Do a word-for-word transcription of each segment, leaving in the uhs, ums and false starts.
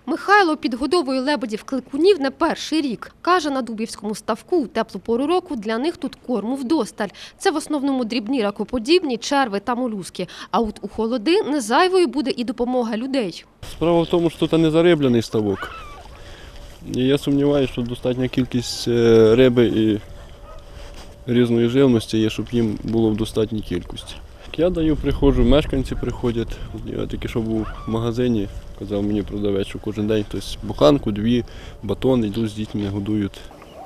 Михайло підгодовує лебедів-кликунів не перший рік. Каже, на Дубівському ставку у теплу пору року для них тут корму вдосталь. Це в основному дрібні ракоподібні, черви та молюски. А от у холоди не зайвою буде і допомога людей. Справа в тому, що тут не зариблений ставок. І я сумніваюся, що достатня кількість риби і різної живності є, щоб їм було в достатній кількості. Я даю, приходжу, мешканці приходять. Я тільки що був в магазині, казав мені продавець, що кожен день хтось буханку, дві, батон, йдуть з дітьми, годують.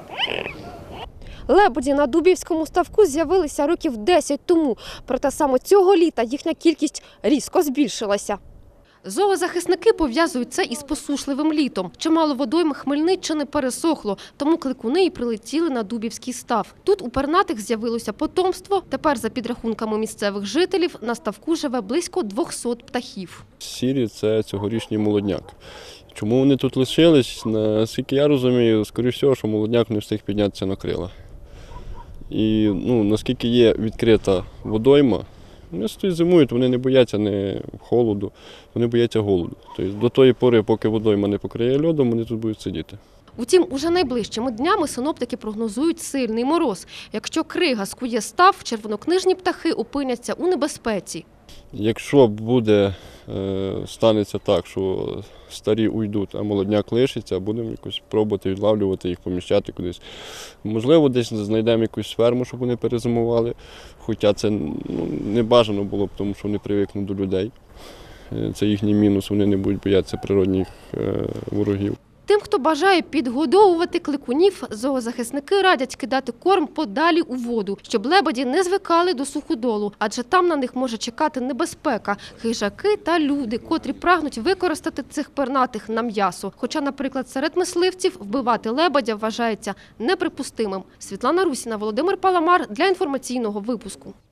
Лебеді на Дубівському ставку з'явилися років десять тому. Проте саме цього літа їхня кількість різко збільшилася. Зоозахисники пов'язують це із посушливим літом. Чимало водойм Хмельниччини пересохло, тому кликуни і прилетіли на Дубівський став. Тут у пернатих з'явилося потомство. Тепер, за підрахунками місцевих жителів, на ставку живе близько двохсот птахів. Сірі – це цьогорічний молодняк. Чому вони тут лишились? Наскільки я розумію, скоріше всього, що молодняк не встиг піднятися на крила. І ну, наскільки є відкрита водойма, вони стоять зимують, вони не бояться не холоду, вони бояться голоду. Тобто до тої пори, поки водойма не покриє льодом, вони тут будуть сидіти. Утім, уже найближчими днями синоптики прогнозують сильний мороз. Якщо крига скує став, червонокнижні птахи опиняться у небезпеці. Якщо буде, станеться так, що старі уйдуть, а молодняк лишиться, будемо якось пробувати відлавлювати їх, поміщати кудись. Можливо, десь знайдемо якусь ферму, щоб вони перезимували, хоча це ну, не бажано було б, тому що вони привикнуть до людей. Це їхній мінус, вони не будуть боятися природних ворогів. Тим, хто бажає підгодовувати кликунів, зоозахисники радять кидати корм подалі у воду, щоб лебеді не звикали до суходолу, адже там на них може чекати небезпека – хижаки та люди, котрі прагнуть використати цих пернатих на м'ясо. Хоча, наприклад, серед мисливців вбивати лебедя вважається неприпустимим. Світлана Русіна, Володимир Паламар для інформаційного випуску.